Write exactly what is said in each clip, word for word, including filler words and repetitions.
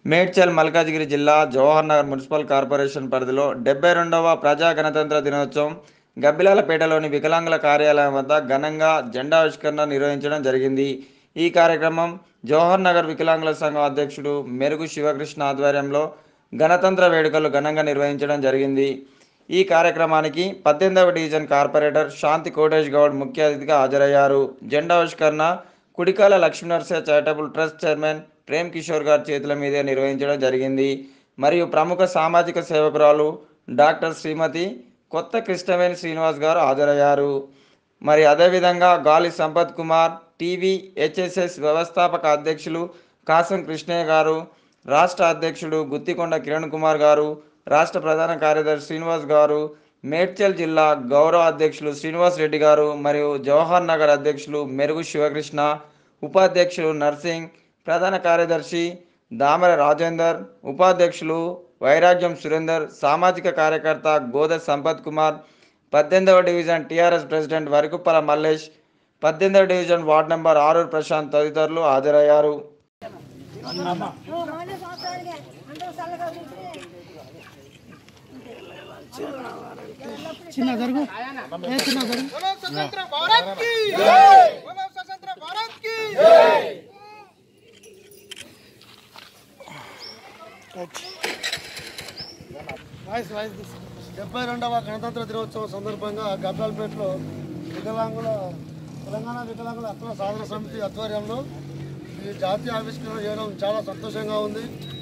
మేడ్చల్ మల్కాజిగిరి జిల్లా Jawahar Nagar municipal corporation పరిధిలో డెబ్బై రెండవ ప్రజా గణతంత్ర దినోత్సవం గబ్బిలాలపేటలోని వికలాంగుల కార్యాలయం వద్ద ఘనంగా జెండావిష్కరణ నిర్వహించడం జరిగింది. ఈ కార్యక్రమం జవహర్ నగర్ వికలాంగుల సంఘం అధ్యక్షుడు మెరుగు శివకృష్ణ ఆధ్వర్యంలో గణతంత్ర వేడుకలు ఘనంగా నిర్వహించడం జరిగింది. ఈ కార్యక్రమానికి పద్దెనిమిదవ డివిజన్ కార్పొరేటర్ శాంతి కోటేష్ గౌడ్ ముఖ్య అతిథిగా హాజరయ్యారు. జెండావిష్కరణ Kudikala Lakshminarasimha charitable trust chairman Prem Kishore గారి చేతుల మీదే నిర్వహించడం జరిగింది. మరియు ప్రముఖ సామాజిక సేవకురాలు డాక్టర్ శ్రీమతి కొత్త కృష్ణవేణి శ్రీనివాస్ గారు హాజరయ్యారు. మరి అదేవిధంగా గాలి సంపత్ కుమార్, టీవీ హెచ్ఎస్ఎస్ వ్యవస్థాపక అధ్యక్షులు కాసం కృష్ణయ్య గారు, రాష్ట్ర అధ్యక్షుడు గుత్తికొండ కిరణ్ కుమార్ గారు, రాష్ట్ర ప్రధాన కార్యదర్శి శ్రీనివాస్ గారు, మేడ్చల్ జిల్లా గౌరవ అధ్యక్షులు శ్రీనివాస్ రెడ్డి గారు మరియు జవహర్ నగర్ అధ్యక్షులు మెరుగు శివకృష్ణ, ఉపాధ్యక్షులు నర్సింగ్, ప్రధాన కార్యదర్శి దామర రాజేందర్, ఉపాధ్యక్షులు వైరాగ్యం సురేందర్, సామాజిక కార్యకర్త గోద సంపత్ కుమార్, పద్దెనిమిదవ division TRS president Varakuppala Mallesh, పద్దెనిమిదవ division ward number Aruru Prashanth తదితరులు హాజరయ్యారు. చిన్న జరుగు చిన్న జరుగు స్వతంత్ర భారత్ కి జై బోలో స్వతంత్ర భారత్ కి జై వాయిస్ వాయిస్ డెబ్బై రెండవ గణతంత్ర దినోత్సవం సందర్భంగా గబ్బిలాలపేటలో వికలాంగుల తెలంగాణ వికలాంగుల హక్కుల సాధన సమితి ఆధ్వర్యంలో ఈ జాతీయ ఆవిష్కరణ చేయడం చాలా సంతోషంగా ఉంది.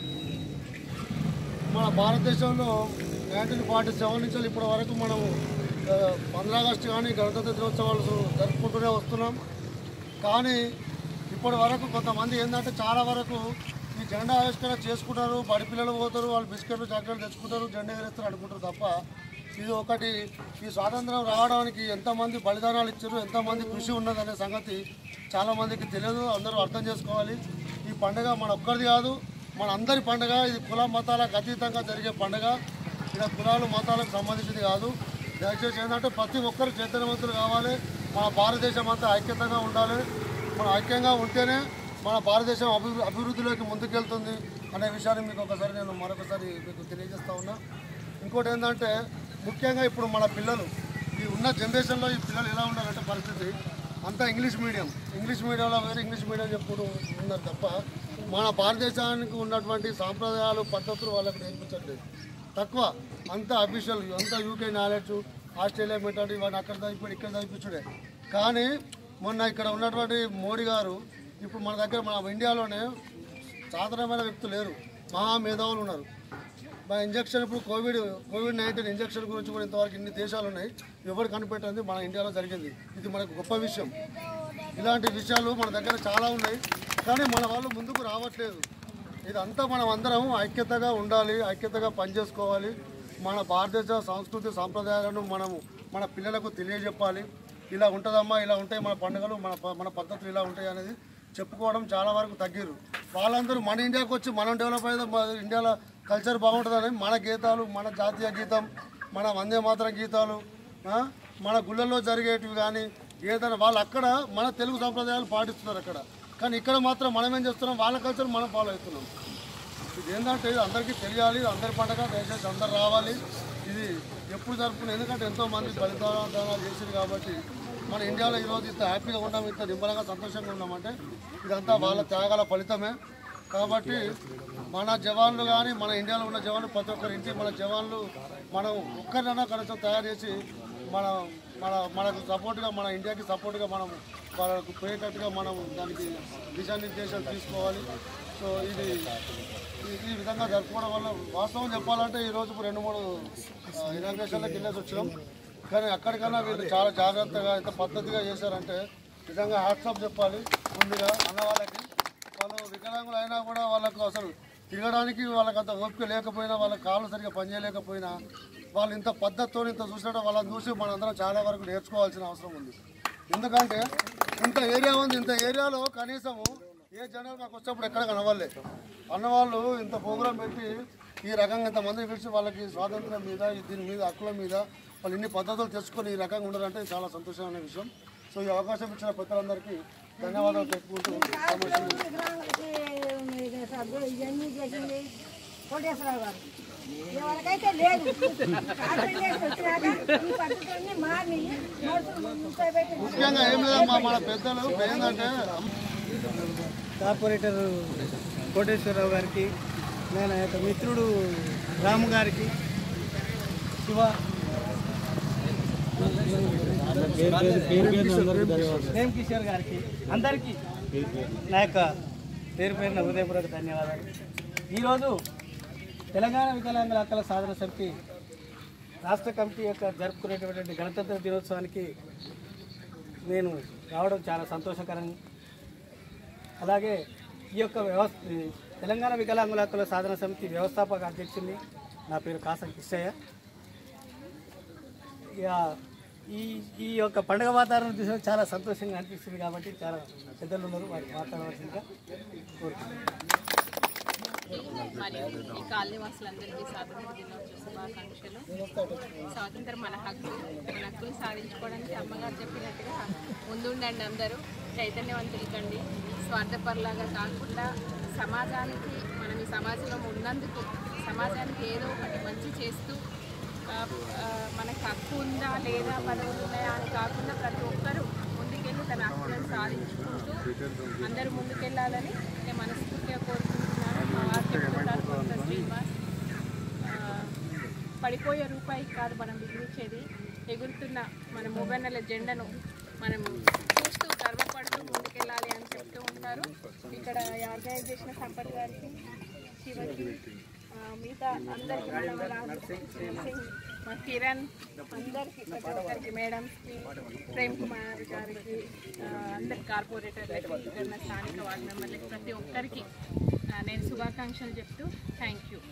మన భారతదేశంలో నైన్టీన్ ఫార్టీ సెవెన్ నుంచి ఇప్పటి వరకు మనం పంద్రా ఆగస్టు కానీ గణతంత్ర దినోత్సవాలు జరుపుకుంటూనే వస్తున్నాం. కానీ ఇప్పటి వరకు కొంతమంది ఏంటంటే చాలా వరకు ఈ జెండా ఆవిష్కరణ చేసుకుంటారు, బడి పిల్లలు పోతారు, వాళ్ళు బిస్కెట్లు చాక్లెట్లు తెచ్చుకుంటారు, జెండా ఎగరేస్తారు అనుకుంటారు తప్ప ఇది ఒకటి ఈ స్వాతంత్రం రావడానికి ఎంతమంది బలిదానాలు ఇచ్చారు, ఎంతమంది కృషి ఉన్నదనే సంగతి చాలామందికి తెలియదు. అందరూ అర్థం చేసుకోవాలి. ఈ పండుగ మన ఒక్కరిది కాదు, మన అందరి పండుగ. ఇది కుల మతాలకు అతీతంగా జరిగే పండుగ. ఇలా కులాలు మతాలకు సంబంధించింది కాదు. దయచేసి ఏంటంటే ప్రతి ఒక్కరు చైతన్యవంతులు కావాలి. మన భారతదేశం అంతా ఐక్యతగా ఉండాలి. మన ఐక్యంగా ఉంటేనే మన భారతదేశం అభివృద్ధి అభివృద్ధిలోకి ముందుకెళ్తుంది అనే విషయాన్ని మీకు ఒకసారి నేను మరొకసారి మీకు తెలియజేస్తూ ఉన్నా. ఇంకోటి ఏంటంటే ముఖ్యంగా ఇప్పుడు మన పిల్లలు ఈ ఉన్న జనరేషన్లో ఈ పిల్లలు ఎలా ఉండాలంటే పరిస్థితి అంతా ఇంగ్లీష్ మీడియం ఇంగ్లీష్ మీడియంలో వేరే ఇంగ్లీష్ మీడియం చెప్పుడు ఉన్నారు తప్ప మన భారతదేశానికి ఉన్నటువంటి సాంప్రదాయాలు పద్ధతులు వాళ్ళకి నేర్పించట్లేదు. తక్కువ అంతా అఫీషియల్ అంతా యూకే నాలెడ్జ్, ఆస్ట్రేలియా మెథడ్ ఇవన్నీ అక్కడ చదివిపోయి ఇక్కడ చదివించుడే. కానీ మొన్న ఇక్కడ ఉన్నటువంటి మోడీ గారు ఇప్పుడు మన దగ్గర మన ఇండియాలోనే సాధారణమైన వ్యక్తులు లేరు, మహా మేధావులు ఉన్నారు. మన ఇంజక్షన్ ఇప్పుడు కోవిడ్ కోవిడ్ నైన్టీన్ ఇంజక్షన్ గురించి కూడా ఇంతవరకు ఇన్ని దేశాలు ఉన్నాయి, ఎవరు కనిపెట్టింది మన ఇండియాలో జరిగింది. ఇది మనకు గొప్ప విషయం. ఇలాంటి విషయాలు మన దగ్గర చాలా ఉన్నాయి, కానీ మన వాళ్ళు ముందుకు రావట్లేదు. ఇదంతా మనం అందరం ఐక్యతగా ఉండాలి, ఐక్యతగా పనిచేసుకోవాలి. మన భారతదేశ సంస్కృతి సాంప్రదాయాలను మనము మన పిల్లలకు తెలియజెప్పాలి. ఇలా ఉంటుందమ్మా, ఇలా ఉంటాయి మన పండుగలు, మన మన పద్ధతులు ఇలా ఉంటాయి అనేది చెప్పుకోవడం చాలా వరకు తగ్గిరు. వాళ్ళందరూ మన ఇండియాకి వచ్చి మనం డెవలప్ అయితే ఇండియాలో కల్చర్ బాగుంటుందని మన గీతాలు, మన జాతీయ గీతం, మన వందే మాతరం గీతాలు, మన గుళ్ళల్లో జరిగేటివి కానీ ఏదైనా వాళ్ళు అక్కడ మన తెలుగు సంప్రదాయాలు పాటిస్తున్నారు అక్కడ. కానీ ఇక్కడ మాత్రం మనం ఏం చేస్తున్నాం, వాళ్ళ కల్చర్ మనం ఫాలో అవుతున్నాం. ఇది ఏంటంటే ఇది అందరికీ తెలియాలి. అందరి పండుగ దయచేసి అందరు రావాలి. ఇది ఎప్పుడు జరుపుకున్నాం, ఎందుకంటే ఎంతోమంది బలిదానాలు చేసింది కాబట్టి మన ఇండియాలో ఈరోజు ఇంత హ్యాపీగా ఉన్నాం, ఇంత నిమ్మలంగా సంతోషంగా ఉన్నామంటే ఇదంతా వాళ్ళ త్యాగాల ఫలితమే. కాబట్టి మన జవాన్లు కానీ మన ఇండియాలో ఉన్న జవాన్లు ప్రతి ఒక్కరి ఇంటి మన జవాన్లు మనం ఒక్కరినైనా కనీసం తయారు చేసి మన మన మనకు సపోర్ట్గా మన ఇండియాకి సపోర్ట్గా మనం వాళ్ళకు పోయేటట్టుగా మనం దానికి దిశానిర్దేశాలు తీసుకోవాలి. సో ఇది ఈ విధంగా జరుపుకోవడం వల్ల వాస్తవం చెప్పాలంటే ఈరోజు రెండు మూడు ఇనాగ్రేషన్లకు వెళ్ళేసి వచ్చినాం. కానీ అక్కడికన్నా వీళ్ళు చాలా జాగ్రత్తగా ఎంత పద్ధతిగా చేశారంటే నిజంగా హ్యాట్సాప్ చెప్పాలి. ముందుగా అన్న వాళ్ళకి వాళ్ళు వికలాంగులు అయినా కూడా వాళ్ళకు అసలు తిరగడానికి వాళ్ళకి అంత ఓపిక లేకపోయినా, వాళ్ళ కాళ్ళు సరిగ్గా పనిచేయలేకపోయినా వాళ్ళు ఇంత పద్ధతితో ఇంత చూసినట్టు వాళ్ళని చూసి మనందరం చాలా వరకు నేర్చుకోవాల్సిన అవసరం ఉంది. ఎందుకంటే ఇంత ఏరియా ఉంది, ఇంత ఏరియాలో కనీసము ఏ జనాలు నాకు వచ్చినప్పుడు ఎక్కడ కనవాలేదు. అన్నవాళ్ళు ఇంత ప్రోగ్రాం పెట్టి ఈ రకంగా ఇంతమంది పిలిచి వాళ్ళకి స్వాతంత్రం మీద దీని మీద హక్కుల మీద వాళ్ళు ఇన్ని పద్ధతులు తెచ్చుకొని ఈ రకంగా ఉండాలంటే చాలా సంతోషమైన విషయం. సో ఈ అవకాశం ఇచ్చిన పెద్దలందరికీ ధన్యవాదాలు చెప్పుకుంటూ అదే ఇవన్నీ చేసింది కోటేశ్వరరావు గారు. ఎవరికైతే లేదు వచ్చినాక ఈ పద్ధతులన్నీ మారి ముఖ్యంగా ఏం లేదమ్మా మన పెద్దలు ఏంటంటే కార్పొరేటర్ కోటేశ్వరరావు గారికి, నేను యొక్క మిత్రుడు రాము గారికి, శివ ప్రేమ్ కిషోర్ గారికి, అందరికీ నా యొక్క పేరు పేరున హృదయపూర్వక ధన్యవాదాలు. ఈరోజు తెలంగాణ వికలాంగుల హక్కుల సాధన సమితి రాష్ట్ర కమిటీ యొక్క జరుపుకునేటటువంటి గణతంత్ర దినోత్సవానికి నేను రావడం చాలా సంతోషకరం. అలాగే ఈ యొక్క వ్యవస్థ తెలంగాణ వికలాంగుల హక్కుల సాధన సమితి వ్యవస్థాపక అధ్యక్షుడిని, నా పేరు కాసం కిష్టయ్య. ఇక ఈ ఈ యొక్క పండుగ వాతావరణం చూసిన చాలా సంతోషంగా అనిపిస్తుంది కాబట్టి చాలా పెద్దలు ఉన్నారు, వారికి మాట్లాడవలసిందిగా కోరుతున్నాను. మరియు ఈ కాలనీ వాసులందరికీ స్వాతంత్ర దినోత్సవ శుభాకాంక్షలు. స్వాతంత్రం మన హక్కు, మన హక్కులు సాధించుకోవడానికి అమ్మగారు చెప్పినట్టుగా ముందుండండి, అందరూ చైతన్యవంతులు కండి. స్వార్థపరులాగా కాకుండా సమాజానికి, మనం ఈ సమాజంలో ఉన్నందుకు సమాజానికి ఏదో ఒకటి మంచి చేస్తూ మనకు హక్కు ఉందా లేదా పదవులు ఉన్నాయా అని కాకుండా ప్రతి ఒక్కరూ ముందుకెళ్ళి తన హక్కులను సాధించుకుంటూ అందరూ ముందుకెళ్ళాలని నేను మనస్ఫూర్తిగా కోరుకుంటున్నాను. మా వారు చెప్తున్నారు కొంత శ్రీనివాస్, పడిపోయే రూపాయికి కాదు మనం విధించేది, ఎగురుతున్న మన మూవెన్నెల జెండను మనం చూస్తూ గర్వపడుతూ ముందుకెళ్ళాలి అని చెప్తూ ఉంటారు. ఇక్కడ ఆర్గనైజ్ చేసిన సంపత్ గారికి, శివకి, మిగతా అందరికీ, మా కిరణ్, అందరికీ, ప్రతి ఒక్కరికి, మేడమ్స్కి, ప్రేమ్ కుమార్ గారికి, అందరి కార్పొరేటర్లకి, ఇక్కడ స్థానిక వార్డు మెంబర్లకి, ప్రతి ఒక్కరికి నేను శుభాకాంక్షలు చెప్తూ థ్యాంక్ యూ.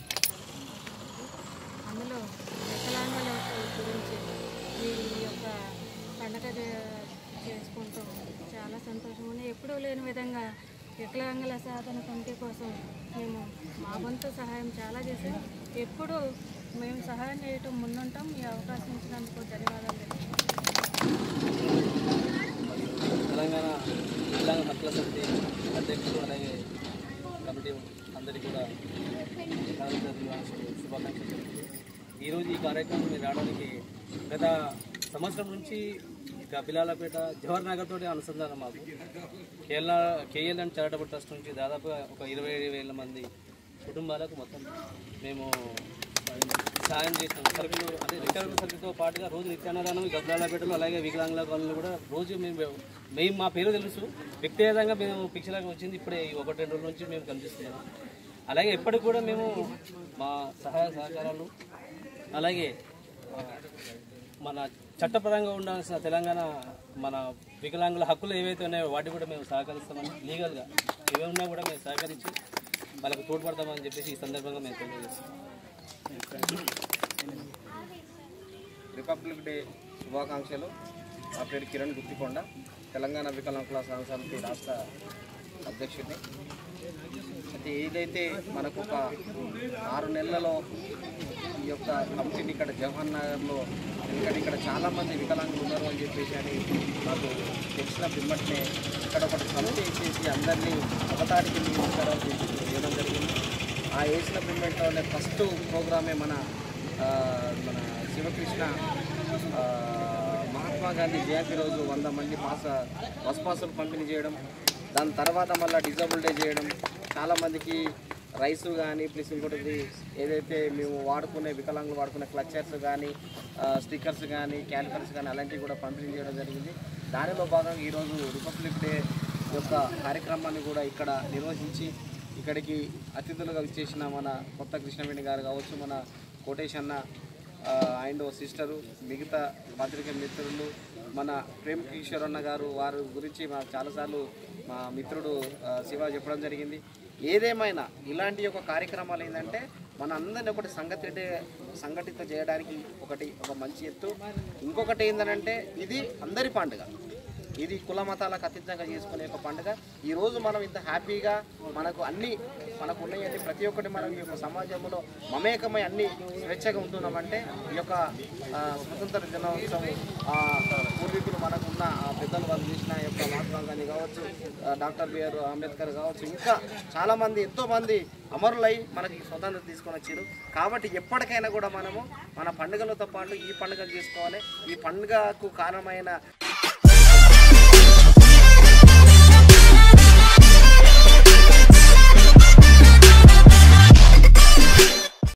అందులో వికలాంగుల గురించి ఈ యొక్క పండగ చేసుకుంటూ చాలా సంతోషంగా ఉంది. ఎప్పుడూ లేని విధంగా వికలాంగుల సాధన కమిటీ కోసం మేము మా వంతు సహాయం చాలా చేసాం. ఎప్పుడు మేము సహాయం చేయటం ముందుంటాం. ఈ అవకాశం ఇచ్చినందుకు ధన్యవాదాలు. తెలంగాణ వికలాంగ హక్కుల సమితి అధ్యక్షుడు అలాగే కమిటీ అందరికీ కూడా శుభాకాంక్షలు. ఈరోజు ఈ కార్యక్రమం మీరు రావడానికి గత సంవత్సరం నుంచి గబ్బిలాలపేట జవహర్ నగర్ తోటి అనుసంధానం మాకు Kerala KL and charitable trust నుంచి దాదాపుగా ఒక ఇరవై వేల మంది కుటుంబాలకు మొత్తం మేము సాయం చేసినాం. సరుకులు అంటే రిటైర్డ్ సరుకులతో పాటుగా రోజు నిత్యాన్నదానం గబ్బిలాలపేటలో అలాగే వికలాంగుల కాలనీలో కూడా రోజు మేము మేము మా పేరు తెలుసు, వ్యక్తిగతంగా మేము పిక్చర్గా వచ్చింది ఇప్పుడే ఒకటి రెండు రోజుల నుంచి మేము కనిపిస్తున్నాము. అలాగే ఎప్పటికి కూడా మేము మా సహాయ సహకారాలు అలాగే మన చట్టపరంగా ఉండాల్సిన తెలంగాణ మన వికలాంగుల హక్కులు ఏవైతే ఉన్నాయో వాటి కూడా మేము సహకరిస్తామని, లీగల్గా ఏమైనా కూడా మేము సహకరించి వాళ్ళకి తోడ్పడతామని చెప్పేసి ఈ సందర్భంగా మేము తెలియజేస్తాం. రిపబ్లిక్ డే శుభాకాంక్షలు. నా పేరు కిరణ్ గుత్తికొండ, తెలంగాణ వికలాంగుల సాధన సమితి రాష్ట్ర అధ్యక్షుడిని. అయితే ఏదైతే మనకు ఒక ఆరు నెలలలో ఈ యొక్క కమిటీని ఇక్కడ జవహర్ నగర్లో, ఎందుకంటే ఇక్కడ చాలామంది వికలాంగులు ఉన్నారు అని చెప్పేసి అని మాకు తెలిసిన పిమ్మటనే ఇక్కడ ఒకటి కమిటీ చేసి అందరినీ ఒకతాడికి నియమించడం చేయడం జరిగింది. ఆ వేసిన పిమ్మటలోనే ఫస్ట్ ప్రోగ్రామే మన మన శివకృష్ణ మహాత్మా గాంధీ జయంతి రోజు వంద మంది పాస బస్ పాసులు పంపిణీ చేయడం, దాని తర్వాత మళ్ళీ డిజబుల్ డే చేయడం, చాలామందికి రైసు కానీ ప్లస్ ఇంకోటి ఏదైతే మేము వాడుకునే వికలాంగులు వాడుకునే క్లచర్స్ కానీ స్టిక్కర్స్ కానీ క్యాలిపర్స్ కానీ అలాంటివి కూడా పంపిణీ చేయడం జరిగింది. దానిలో భాగంగా ఈరోజు రిపబ్లిక్ డే యొక్క కార్యక్రమాన్ని కూడా ఇక్కడ నిర్వహించి ఇక్కడికి అతిథులుగా విచ్చేసిన మన కొత్త కృష్ణవేణి గారు కావచ్చు, మన కోటేష్ అన్న అండ్ సిస్టరు, మిగతా పత్రిక మిత్రులు, మన ప్రేమ్ కిషోర్ అన్న గారు, వారి గురించి మాకు చాలాసార్లు మా మిత్రుడు శివ చెప్పడం జరిగింది. ఏదేమైనా ఇలాంటి యొక్క కార్యక్రమాలు ఏంటంటే మన అందరినీ ఒకటి సంఘటిత సంఘటిత చేయడానికి ఒకటి ఒక మంచి ఎత్తు. ఇంకొకటి ఏంటంటే ఇది అందరి పండుగ, ఇది కుల మతాలకు అతీతంగా చేసుకునే ఒక పండుగ. ఈరోజు మనం ఇంత హ్యాపీగా మనకు అన్నీ మనకు ఉన్నాయండి, ప్రతి ఒక్కటి మనం ఈ యొక్క సమాజంలో మమేకమై అన్ని స్వేచ్ఛగా ఉంటున్నామంటే ఈ యొక్క స్వతంత్ర దినోత్సవం పూర్వీకులు మనకున్న పెద్దలు వాళ్ళు చేసిన యొక్క మహాత్మా గాంధీ కావచ్చు, డాక్టర్ బిఆర్ అంబేద్కర్ కావచ్చు, ఇంకా చాలామంది ఎంతోమంది అమరులై మనకి స్వతంత్రం తీసుకొని వచ్చారు. కాబట్టి ఎప్పటికైనా కూడా మనము మన పండుగలతో పాటు ఈ పండుగను చేసుకోవాలి. ఈ పండుగకు కారణమైన